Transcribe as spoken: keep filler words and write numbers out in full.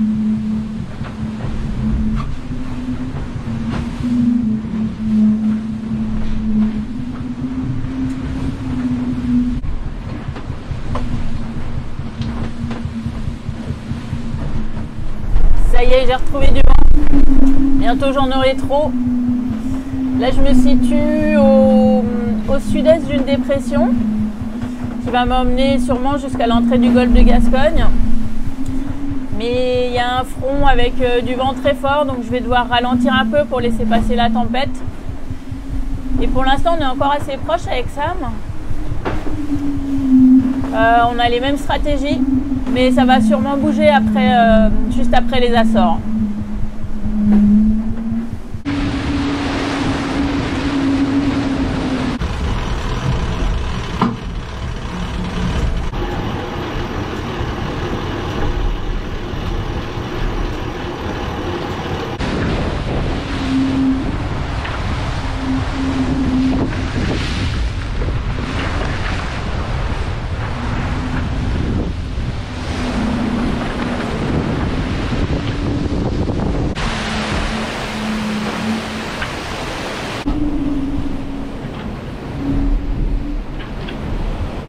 Ça y est, j'ai retrouvé du vent. Bientôt j'en aurai trop. Là je me situe au, au sud-est d'une dépression qui va m'emmener sûrement jusqu'à l'entrée du golfe de Gascogne. Mais il y a un front avec euh, du vent très fort, donc je vais devoir ralentir un peu pour laisser passer la tempête. Et pour l'instant on est encore assez proche avec Sam. Euh, on a les mêmes stratégies, mais ça va sûrement bouger après, euh, juste après les Açores.